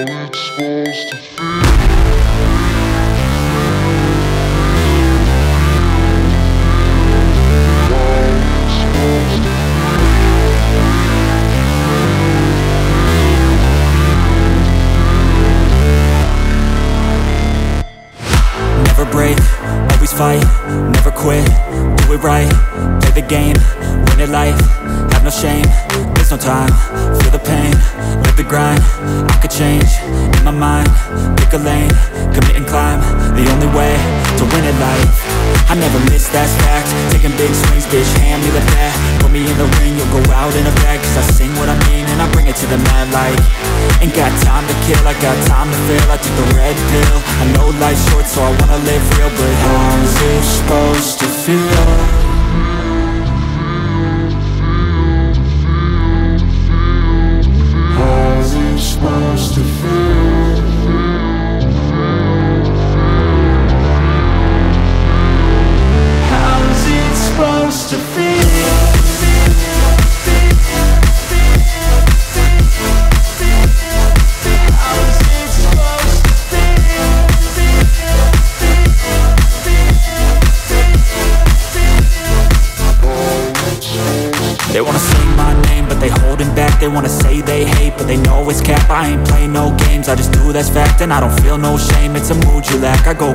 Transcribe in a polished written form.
it's supposed to feel. Never break, always fight, never quit, do it right, play the game, win it life, have no shame, there's no time, feel the pain, live the grind, I could change, in my mind, pick a lane, commit and climb, the only way to win it life. I never miss, that's fact, taking big swings, bitch, hand me the bat, put me in the ring, you'll go out in a bag, cause I sing what I mean and I bring it to the mad light. Ain't got time to kill, I got time to feel, I took the red pill, I know life's short so I wanna live real, but how's it supposed to feel? How's it supposed to feel? How's it supposed to feel? They wanna say my name, but they holding back. They wanna say they hate, but they know it's cap. I ain't play no games, I just do that's fact. And I don't feel no shame, it's a mood you lack. I go